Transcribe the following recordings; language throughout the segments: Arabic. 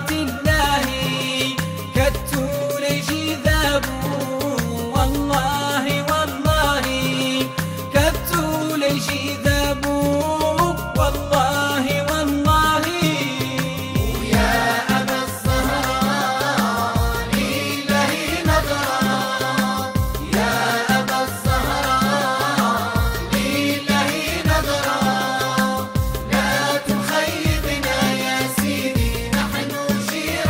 ذات الله كالتول جذاب والله والله كالتول جذاب والله والله ويا أبا الزهراء لله نظرة يا أبا الزهراء لله نظرة لا تخيبنا يا سيدي نحن شيعة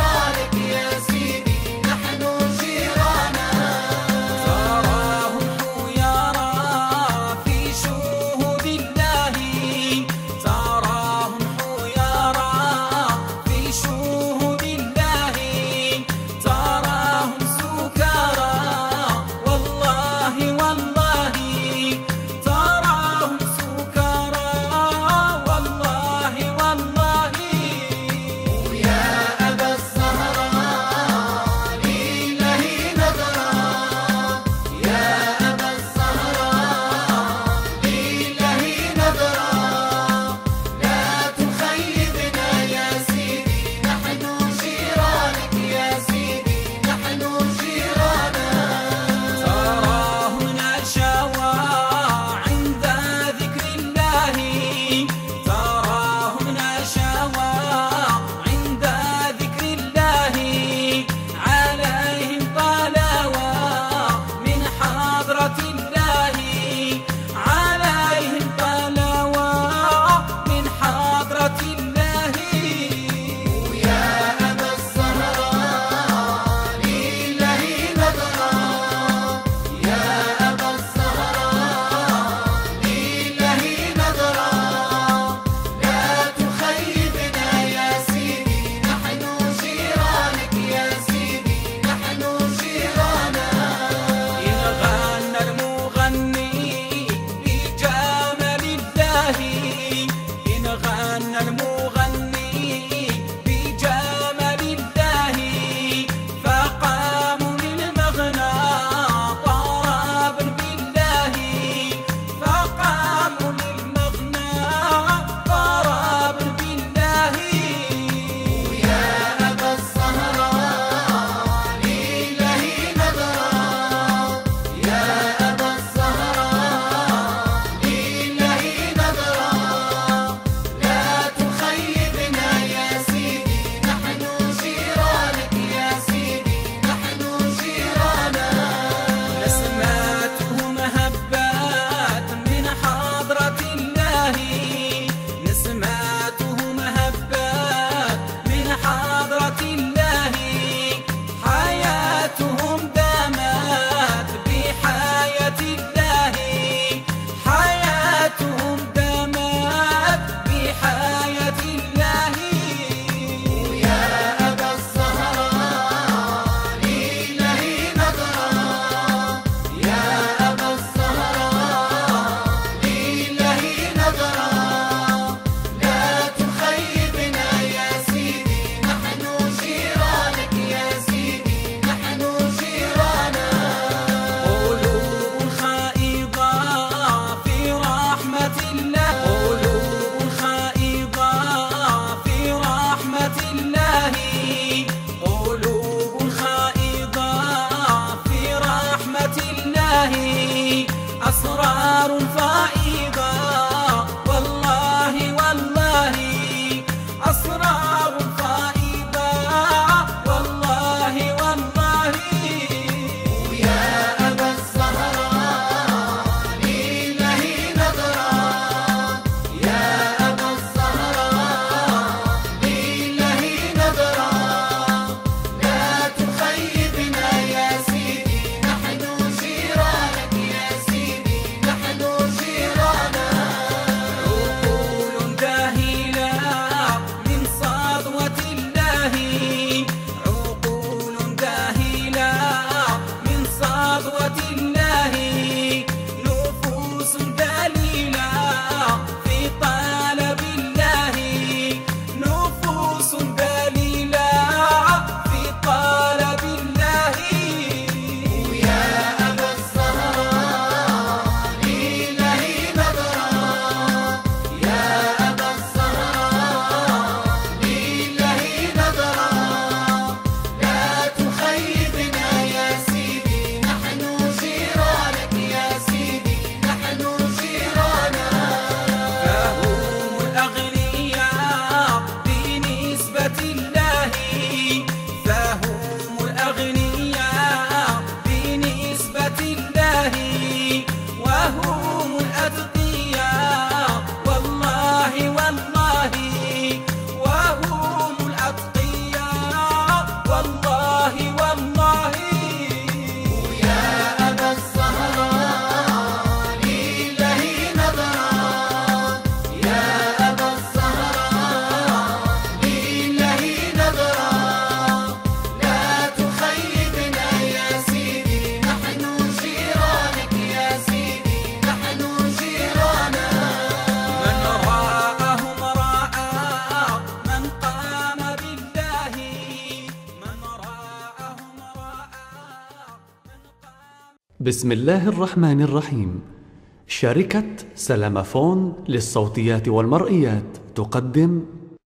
بسم الله الرحمن الرحيم. شركة سلامافون للصوتيات والمرئيات تقدم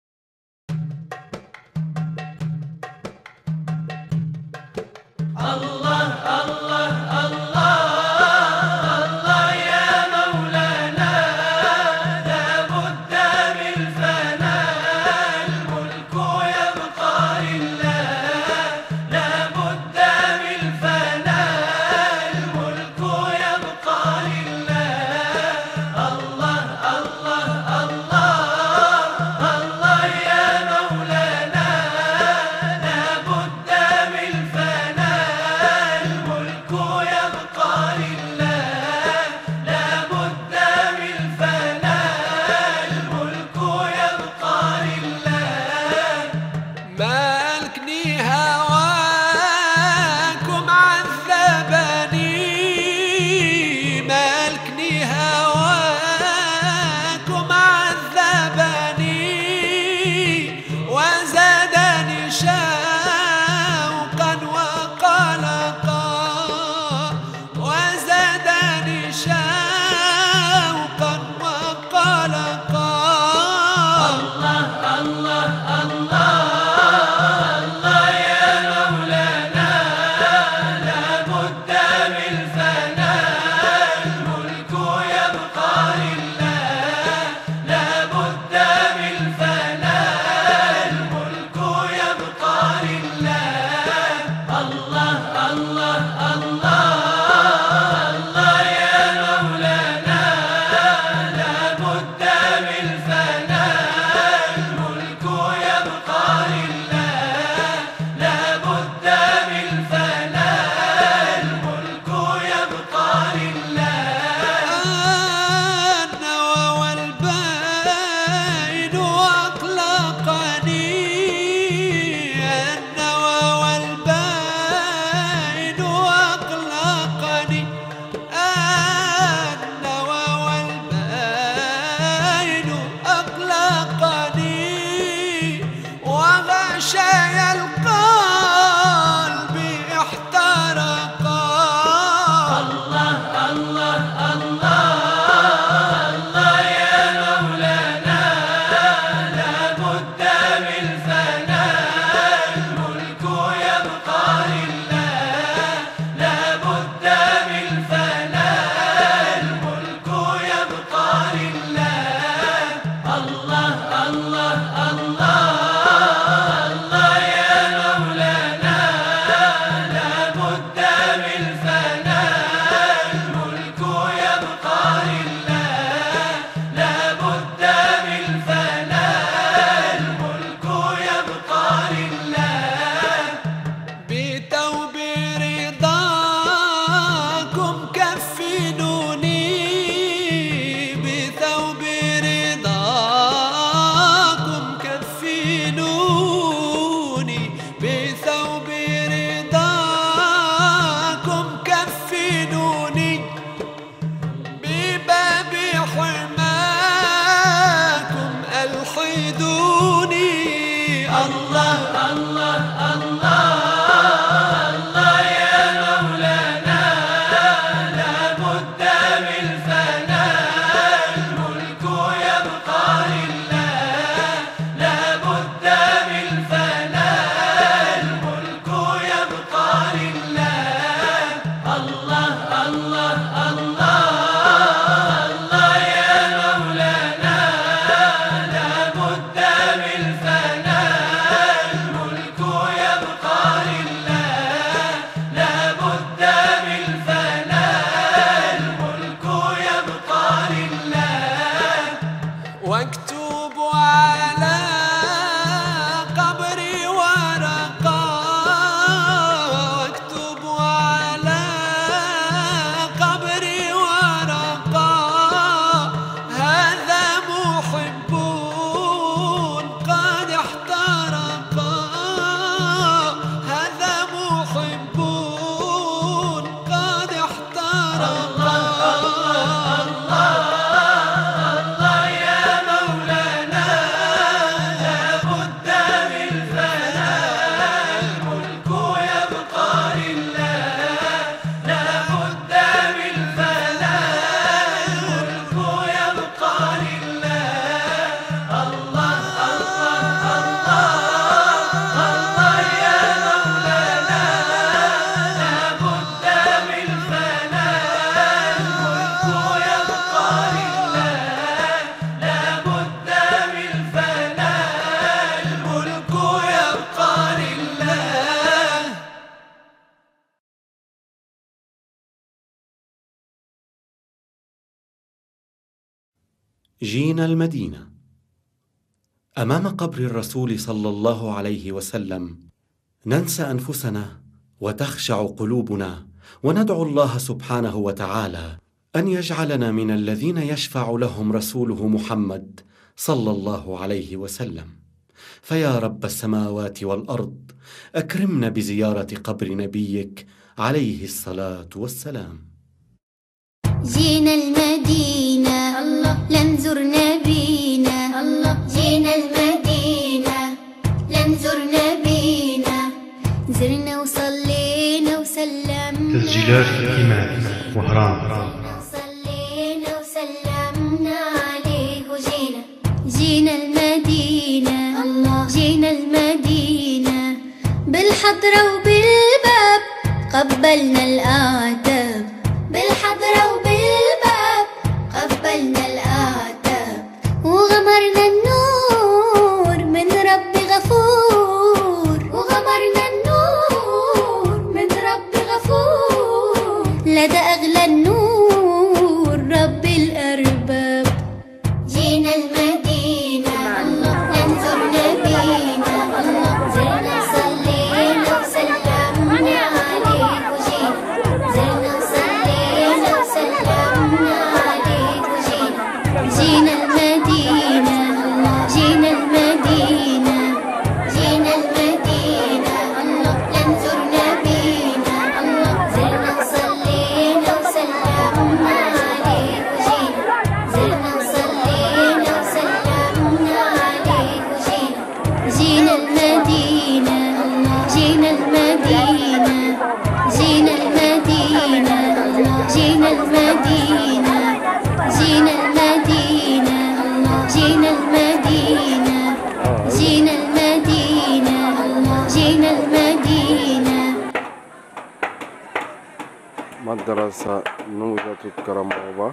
الله الله الله الله يا مولانا، لابد من الفناء، الملك يبقى لله، لابد من الفناء، الملك يبقى لله. الله الله الله الله يا مولانا، لابد من الفناء، الملك يبقى لله، لابد من الفناء، الملك يبقى لله. مالكني هواكم عذبني، مالكني هواكم عذبني، وزادني شوقا وقلقا، وزادني شوقا وقلقا. الله الله الله الله يا مولانا، لابد من الفناء، الملك يبقى لله، لابد من الفناء، الملك يبقى لله. الله الله الله الله يا مولانا، لابد من الفناء، الملك يبقى لله، لابد من الفناء، الملك يبقى لله. النوى والبين أقلقني، النوى والبين أقلقني، النوى والبين أقلقني، وغشايا القلب احترقا. الله الله الله الله يا مولانا، لابد من الفناء، الملك يبقى لله، لابد من الفناء، الملك يبقى لله. الله الله الله الله يا مولانا، لابد من الفناء، الملك يبقى لله، لابد من الفناء، الملك يبقى لله. بتوب رضاكم كفنوني، بثوب رضاكم كفنوني، بثوب رضاكم كفنوني، بباب حماكم ألحدوني. الله الله الله الله يا مولانا، لابد من الفناء، الملك يبقى لله، لابد من الفناء، الملك يبقى لله. الله الله الله الله يا مولانا، لابد من الفناء، الملك جينا المدينة. أمام قبر الرسول صلى الله عليه وسلم ننسى أنفسنا وتخشع قلوبنا، وندعو الله سبحانه وتعالى أن يجعلنا من الذين يشفع لهم رسوله محمد صلى الله عليه وسلم. فيا رب السماوات والأرض، أكرمنا بزيارة قبر نبيك عليه الصلاة والسلام. جينا المدينة لنزور نبينا، جينا المدينة لنزور نبينا، زرنا وصلينا وسلمنا. تسجيلات الإمام وهران. صلينا وسلمنا عليه وجينا، جينا المدينة، جينا المدينة، بالحضرة وبالباب قبلنا الآداب، بالحضرة وبالباب قبلنا الآداب، وغمرنا النور من ربي غفور، وغمرنا النور من ربي غفور، لدى أغلى النور ربي الأرباب. جينا المدينة ننزل نبينا، زرنا صلينا وسلمنا عليه وجينا، زرنا صلينا وسلمنا عليه وجينا، جينا المدينة، جينا المدينة، جينا المدينة ننزل نبينا، زرنا صلينا وسلمنا عليه وجينا، زرنا صلينا وسلمنا عليه وجينا، جينا المدينة، جينا المدينة، جينا المدينة، جينا المدينة، جينا المدينة، جينا المدينة، جينا المدينة، جينا المدينة. مدرسة نوزة الكرموبة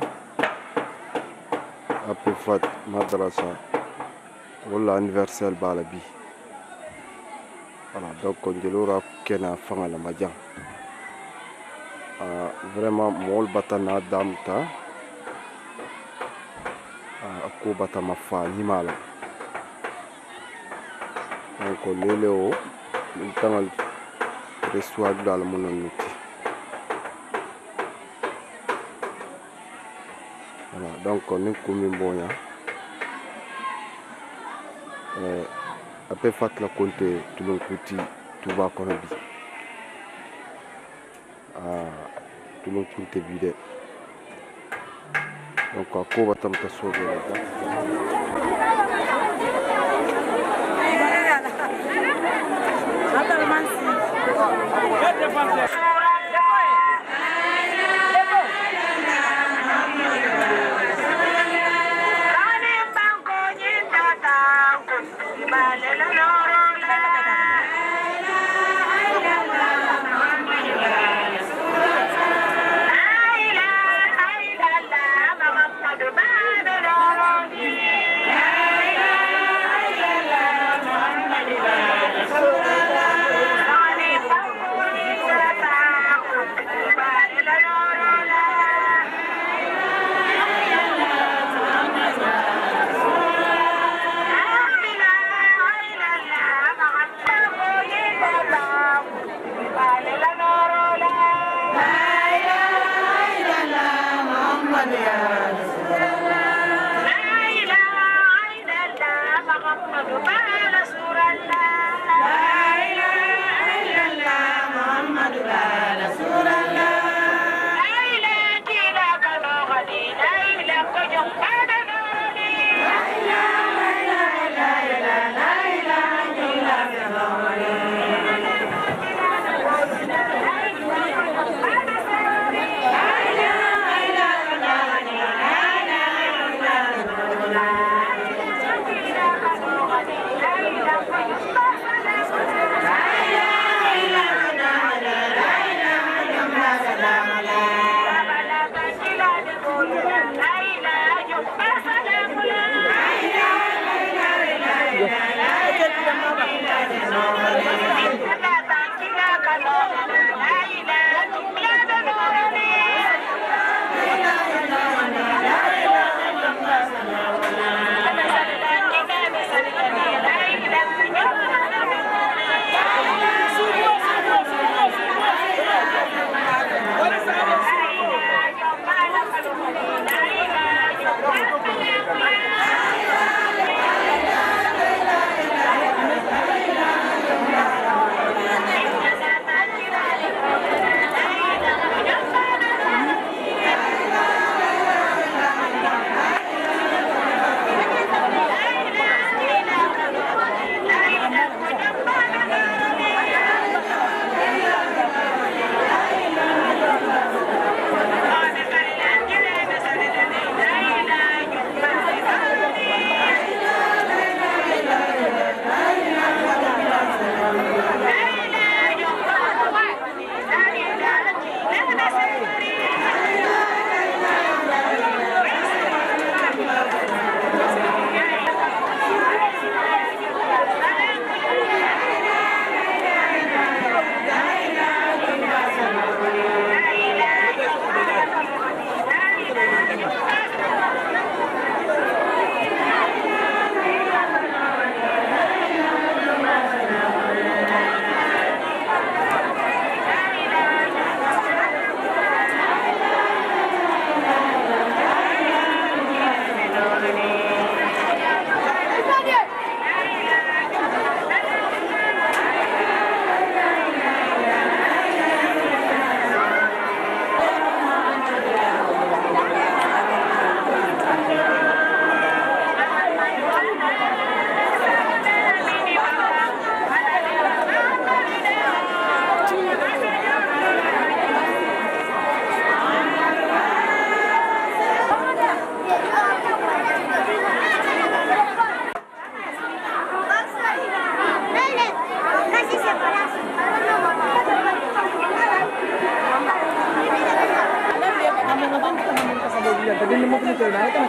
أبفت مدرسة ولا anniversaire بالبي. Voilà, donc on dirait que na fanga la majan. Vraiment mol batana damta. Ako bata mafa nimala. Donc lele o ntangal reçoit dans le monde. Voilà, donc on est comme boya. Après fat la compte tulung kuti tuba konabi. Tulung kuti vide. Donc ako batam ta sobe la.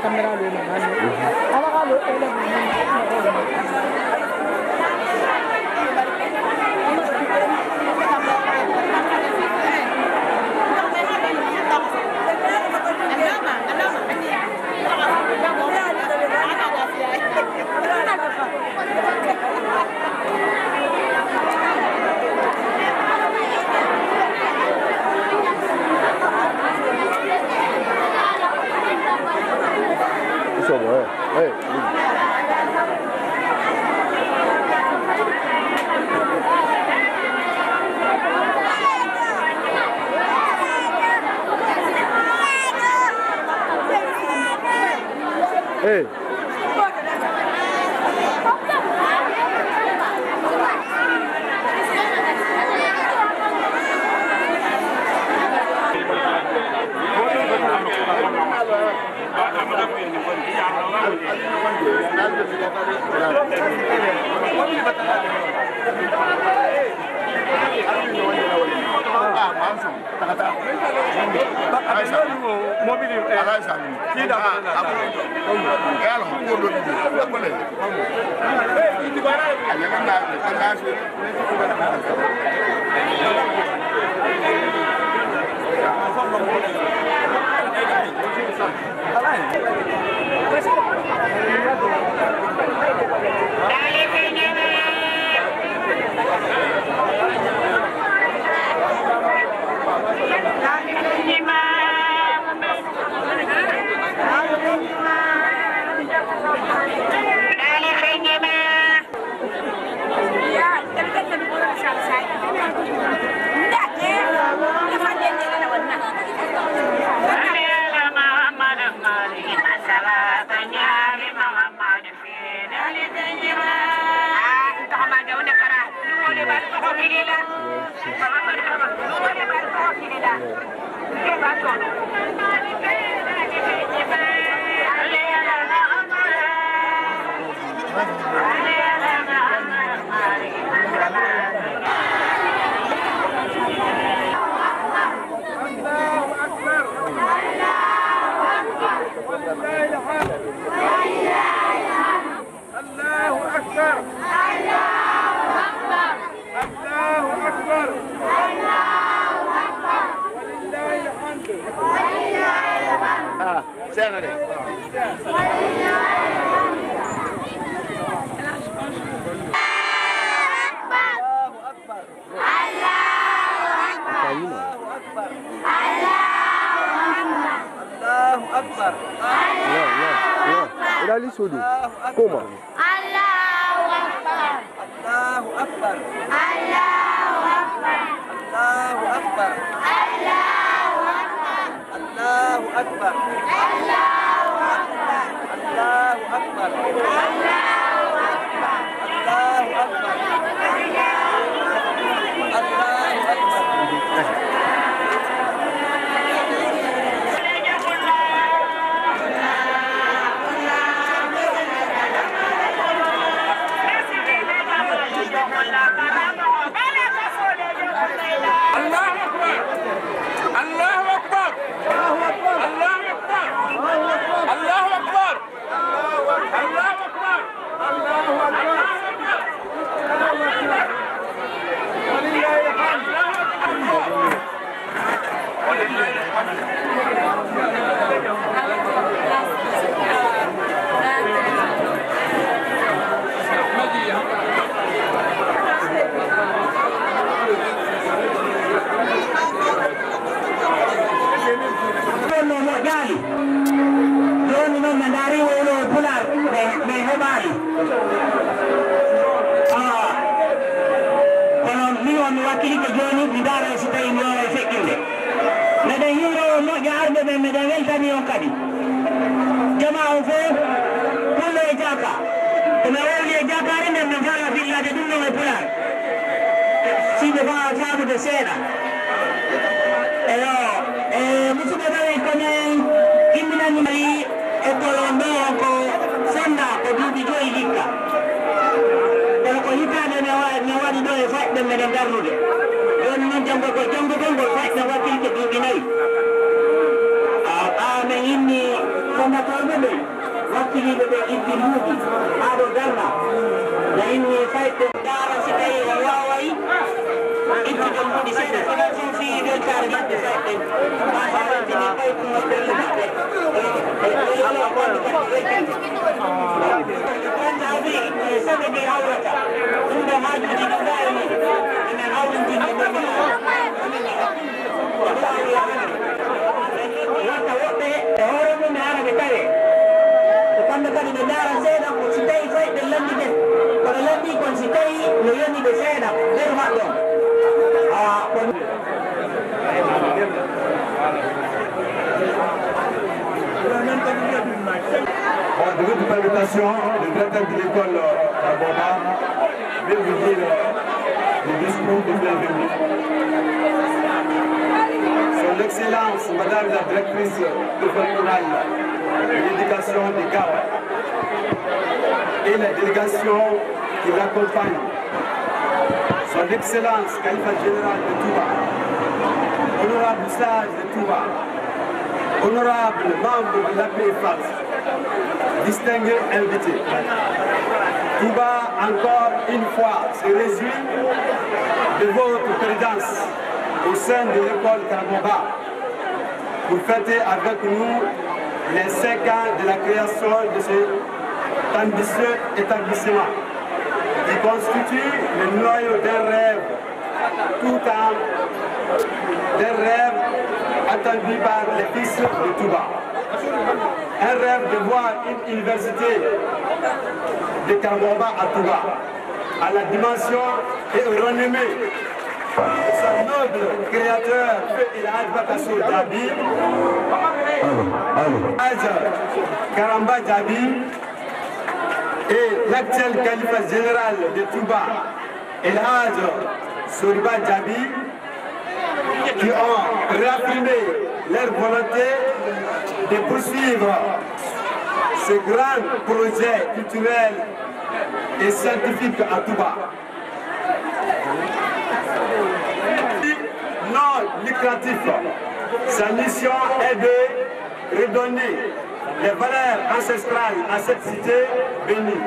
Hey. Ini fondateur يمكن يبدلوه هذا درنا لأني فايت دارا سكاي هواوي أنت جنبوني سنة فلازم في بالكار جد فايت ما فايتني فايت مستقل كان هذه سبب عورته عند هذا دائما أن العورة orang ni ada bekare. Bukan bekare negara saya konsitai saya dalam ni. Kalau lebih konsitai, loyan ni saya dah bermak dong. Avec une invitation, le directeur de l'école Boba vient vous dire le discours de bienvenue. Son Excellence, Madame la Directrice gouvernementale de l'éducation des Cap et la délégation qui l'accompagne, Son Excellence, Khalifa Général de Touba, honorable sage de Touba, honorable membre de l'APFAT, distingués invités. Touba, encore une fois, se réjouit de votre présence au sein de l'école Karaboba pour fêter avec nous les 5 ans de la création de cet ambitieux établissement qui constitue le noyau d'un rêve, tout d'un rêve attendu par les fils de Touba. Un rêve de voir une université de Karaboba à Touba, à la dimension et au renommée son noble créateur, El Hadj Bakasso Djabi, Hadj Karamba Djabi, et l'actuel calife général de Touba, El Hadj Soriba Djabi, qui ont réaffirmé leur volonté de poursuivre ce grand projet culturel et scientifique à Touba. Non lucratif. Sa mission est de redonner les valeurs ancestrales à cette cité bénie,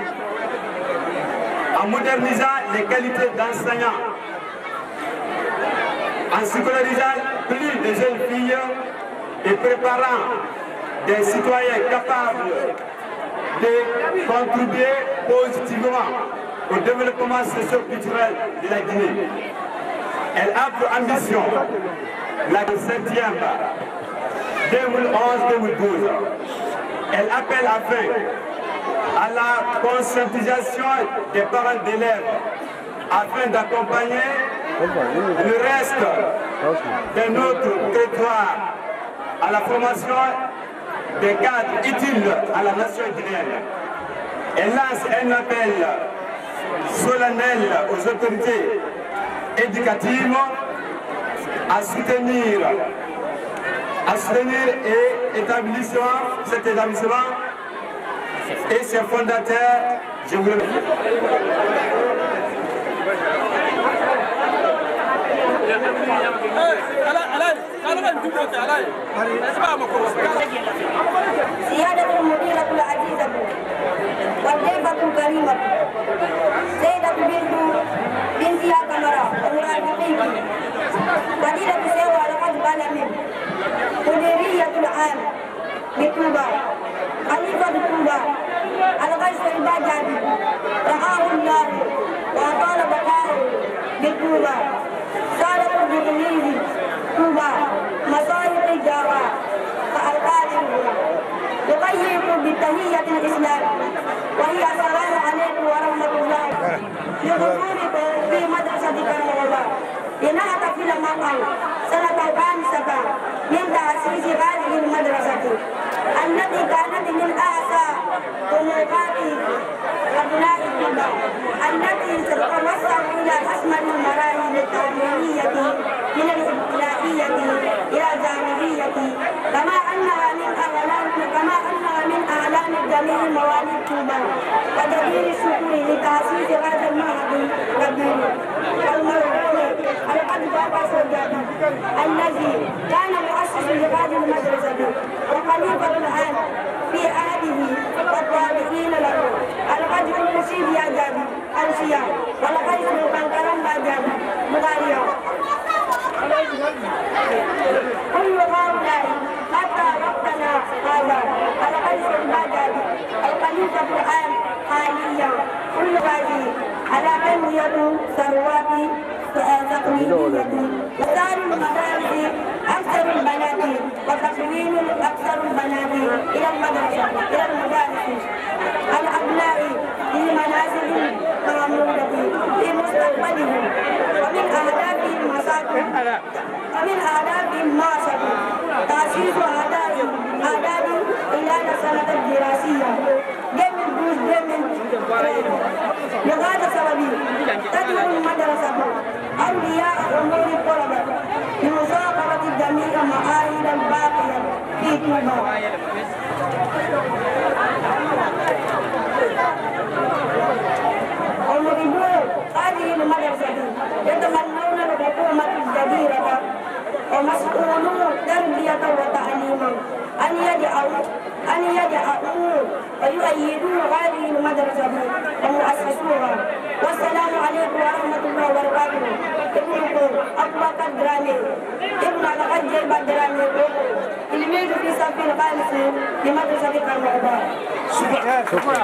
en modernisant les qualités d'enseignants, en scolarisant plus de jeunes filles et préparant des citoyens capables de contribuer positivement au développement socio-culturel de la Guinée. Elle a pour ambition la 7e 2011-2012. Elle appelle enfin à la conscientisation des parents d'élèves afin d'accompagner le reste de notre territoire à la formation des cadres utiles à la nation guinéenne. Elle lance un appel solennel aux autorités éducatives à soutenir cet établissement et ses fondateurs. Je vous remercie. سيادة المديرة العزيزة والضيفة الكريمة سيدة بنت يا كاميرا المرافقين فضيلة سيوى لقد بالمن مديرية العام لطوبى خليفة طوبى الغيث الباجابي رعاه الله وأطال بقاءه لطوبى سالة الجميل طوبى مصائب الجوار فالقادم يقيم بالتحية الإسلام وهي السلام عليكم ورحمة الله لحضوركم في مدرسة كرموبا لنحتفل معكم سنة 5 من تأسيس هذه المدرسة التي كانت من أعلى طموحات أبناء طوبى التي ستتوصل إلى أسمى المراحل التعليمية من الابتدائية إلى الجامعية كما أنها من أعلام جميع مواليد طوبى وجدير الشكر لتأسيس هذا المعهد الكبير والموضوع القد بابا الذي كان مؤسس لهذه المدرسة وخليفة الآن في عهده والتابعين له القدر المصيب يا جابي أوصياء ولقد سلوكا كرم جابي بغاريا كل هؤلاء حتى وقتنا هذا القدر الباجابي الخليفة الآن حاليا كل هذه على تنمية ثروات تقليدية وسائر المدارس أكثر البنات وتكوين أكثر البنات إلى المدرسة إلى المدارس الأبناء في منازل معمولة في مستقبلهم ومن أهدافهم المعاشرة تأسيس آداب خلال السنة الدراسية لغاية سببي تدعو المدرسة أولياء أمور الطلبة لمساقطة جميع المعاهد الباقية في طوبى. المريدون هذه المدرسة يتمنون الحكومة الجديرة ومسؤولو تربية وتعليما أن يدعوا ويؤيدوا هذه المدرسة ومؤسسوها. والسلام عليكم ورحمة الله وبركاته. ابنكم أبو بكر درامي ابن الحج البدراني تلميذ في صف الخامس لمدرسة كرموبا. شكرا.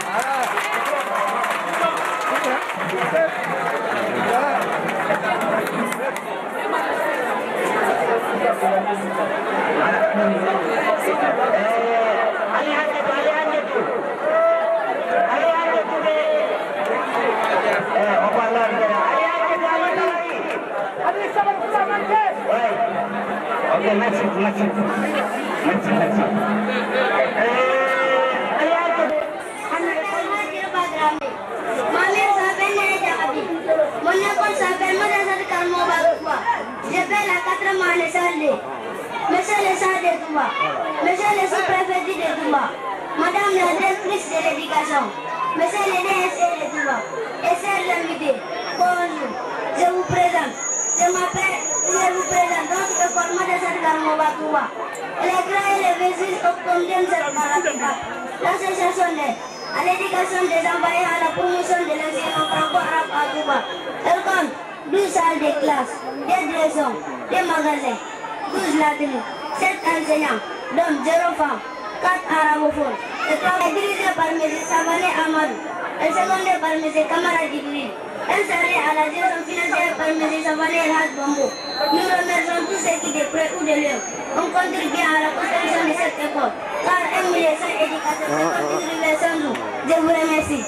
Monsieur le Sage de Touba, Monsieur le sous-préfet de Touba, Madame la directrice de l'éducation, Monsieur le DSC de Touba, et chers invités, bonjour, je vous présente notre école Madrasat Karmobah Touba. Les grands et les vieux obtiennent cette maladie. L'association d'aide à l'éducation des enfants et à la promotion de l'enseignement franco-arabe à Touba. Elle compte 12 salles de classe, des directions, des magasins, 12 latrines, 7 enseignants, dont 0 femmes, 4 arabophones. Le travail est dirigé par M. Savané Amadou, et secondé par M. Kamara Djibril, installé à la gestion financière par M. Savané El Hadj Bambo. Nous remercions tous ceux qui, de près ou de loin, ont contribué à la construction de cette école, car 1 million de éducateurs ne contribuent sans nous. Je vous remercie.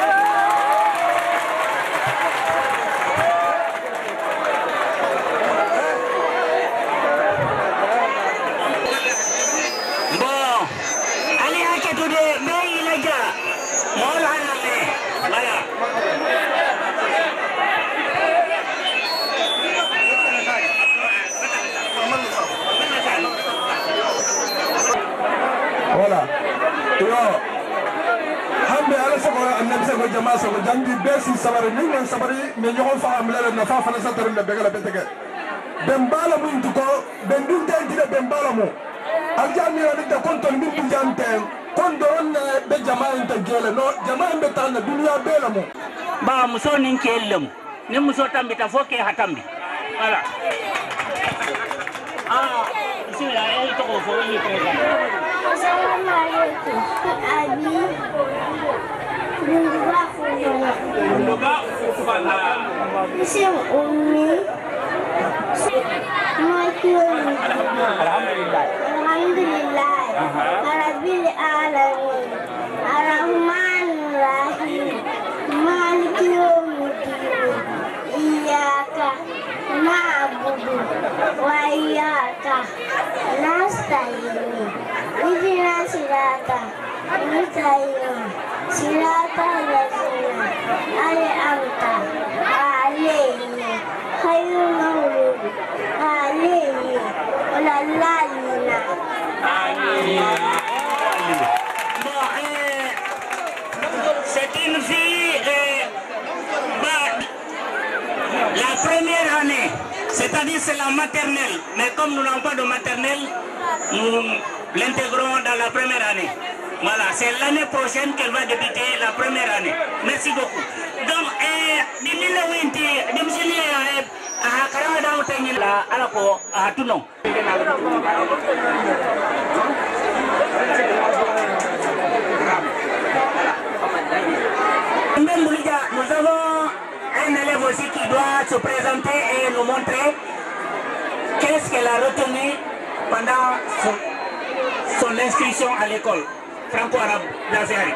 Voilà. Yo. Hambe ala sako annabi sako jama sako jandi besi sabari ni ngon sabari me ñoxon fa am lele na fa fa sa tar na begala betege. Bembala mu nduko bendun tan dina bembala mu. Aljami ni da konton min bu janten kon don be jama inte gele no jama be tan na dunya bela mu. Ba muso nin kellem ni muso tambi ta foke hatambi. Voilà. Ah, ici là elle to ko fo ni président. Assalamu alaikum. Abi. Nduba fana. Monsieur Oumi. Alhamdulillah. Alhamdulillah. Rabbil alamin. Ar-Rahmanir Rahim. Maliki yawmiddin. Iyyaka na'budu wa iyyaka nasta'in. Ihdina siratal mustaqim. Siratal ladzina an'amta 'alaihim ghairil maghdubi 'alaihim waladdallin. C'est une fille la première année, c'est-à-dire c'est la maternelle. Mais comme nous n'avons pas de maternelle, nous l'intégrons dans la première année. Voilà, c'est l'année prochaine qu'elle va débuter la première année. Merci beaucoup. Donc, nous avons un élève aussi qui doit se présenter et nous montrer qu'est-ce qu'elle a retenu pendant son inscription à l'école franco-arabe d'Azéari.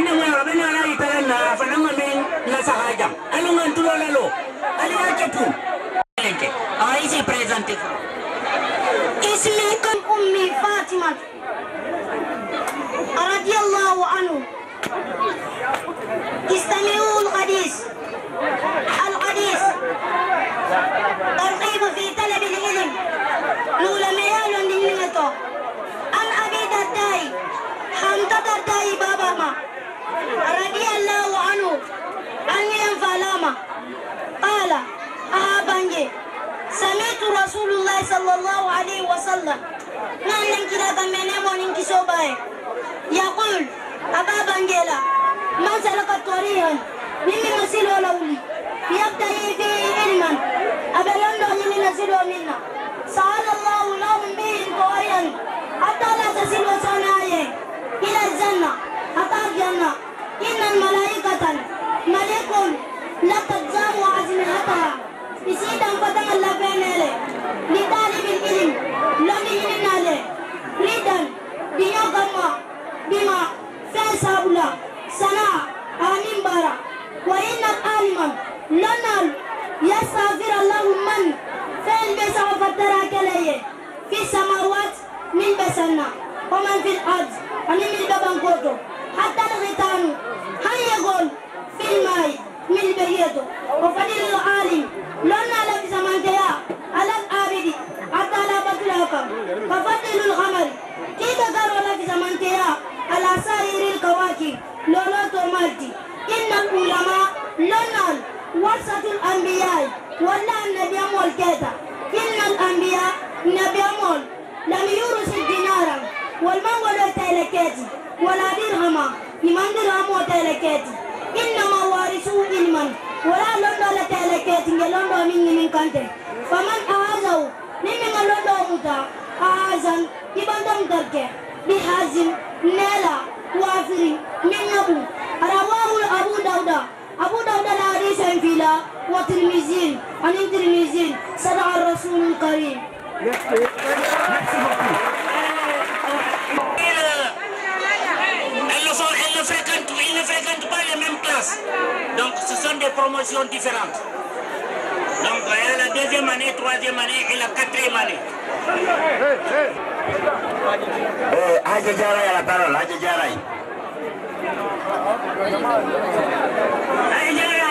Ici présenté. اسمي كم أمي فاطمة رضي الله عنه. استمعوا الحديث. الحديث ترغيب في طلب العلم. نولا ميال لنمته. أن أبي درداي حمد درداي بابا ما رضي الله عنه أن ينفعلما قال أهابنجي سمعت رسول الله صلى الله عليه وسلم نحن كده كمينة مونين كسوباي يقول أبا بنجيلا ما سلك طريقا مما نسيله لولي يبتغي فيه علما أبلون دوني نسيله منا سأل الله لهم به طريقا حتى لا تصلوا صناعي إلى الجنة حتى الجنة إن الملائكة ملك لا تجزم أجنحتها يسيد فتن الله بينه لطالب العلم لم ينال ريدا بيوغما بما فسابلا سنا آمين بارا وإن العالم لنال يستغفر الله من فإن بسا وفترا كليه في السماوات من بسنا ومن في الأرض ومن ببنكوتو حتى الغيطان هل يقول في الماء من بيته وفضل العالم لنا لك زمانتها على الآبد حتى لا بطلقا وفضل الغمر كيف قالوا لك زمانتها على سائر الكواكب لولا تومالتي إن العلماء لنا ورثة الأنبياء ولا النبي أمول كيتا إن الأنبياء نبي أمول لم يورث الدينار والمنغل تيلكيتي ولا درهما لمن درهم وتيلكيتي إنما وارثوا علما ولا لندو لتيلكيتي لندو من كنتي فمن أعازه لمن لندو متا أعازن يبندم تركه بحازم نيلا وافري من نبو رواه أبو داود الحديث فيلا وترمذي عن الترمذي صدق الرسول الكريم. Ils ne fréquentent pas les mêmes classes. Donc ce sont des promotions différentes. Donc il y a la deuxième année, troisième année et la quatrième année. Hadja Diarra a la parole, Hadja Diarra. Hadja Diarra.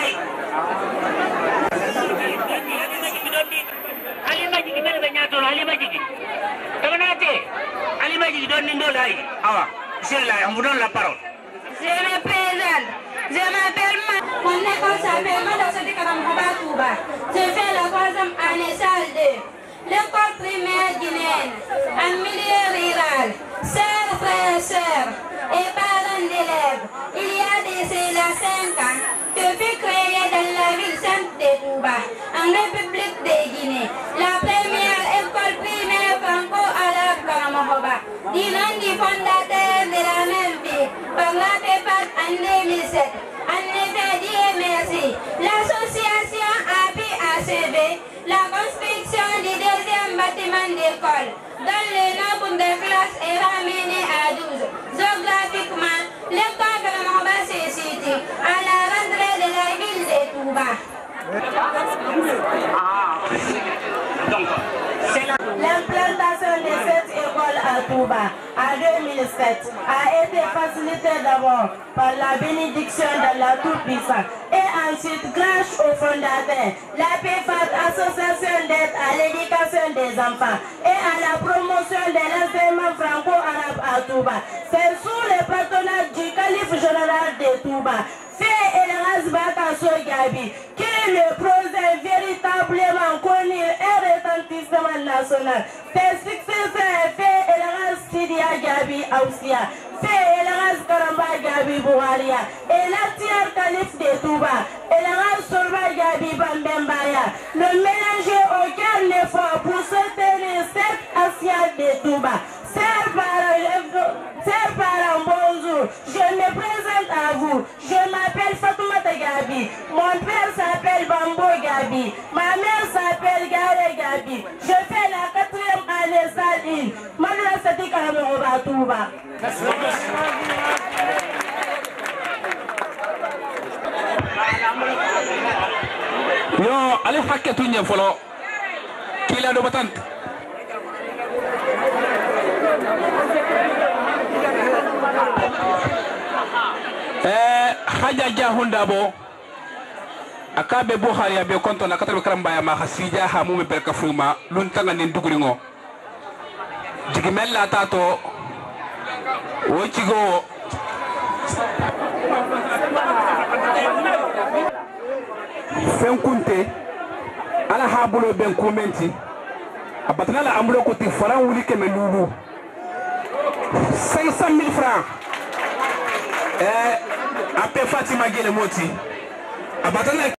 Ali Majigi bel be ñato Ali Majigi. Tabanate. Ali Majigi don ni ndolay. Awa. Bismillah, on vous donne la parole. Je me présente. Je m'appelle Mon école s'appelle Madasodi Karamkouba Touba. Je fais la troisième année salle 2. L'école primaire guinéenne, en milieu rural. Chers frères et sœurs et parents d'élèves, il y a d'ici là 5 ans que fut créée dans la ville sainte de Touba, en République de Guinée, la première école primaire franco-arabe Karamohoba, du nom du fondateur de la même ville, par la PEPAD en 2007. En effet, Dieu merci, l'association a pu achever la construction du deuxième bâtiment d'école, dont le nombre de classes est ramené à 12. Géographiquement, l'école de Karamohoba se situe à la rentrée de la ville de Touba. L'implantation de cette école à Touba en 2007 a été facilitée d'abord par la bénédiction de la Tout-Puissant et ensuite grâce au fondateur, la PEPAD, Association d'aide à l'éducation des enfants et à la promotion de l'enseignement franco-arabe à Touba. C'est sous le patronage du calife général de Touba, Fait Elhaj Bakasso Gabi, qui est le projet véritablement connu et retentissement national. Ses successeurs Fait Elhaj Sidia Gabi Aousia, Fait Elhaj Gabi Bouharia, et l'actuel calife de Touba, et la reine Solva Gabi Bambembaya, le mélanger aucun effort pour soutenir cette assiette de Touba. Chers parents, bonjour, je me présente à vous. Je m'appelle Fatoumata Gabi. Mon père s'appelle Bambo Gabi. Ma mère s'appelle Gare Gabi. Je fais la 4e année salle 1. Madrasati Karamoroba Touba. Yo, allez hakke tunya folo. Kila do batant. Haja Jahunda bo akabe Bouharia be konto na katbe karamba ya ma hasija ha mu be berka fuma lun tanga nin duguringo jigimella tato wochigo fenkunte ala habulo ben komenti abatana la ambulo ko ti faran wuli keme lulu 500,000 francs Ape Fatima Gele Moti abatana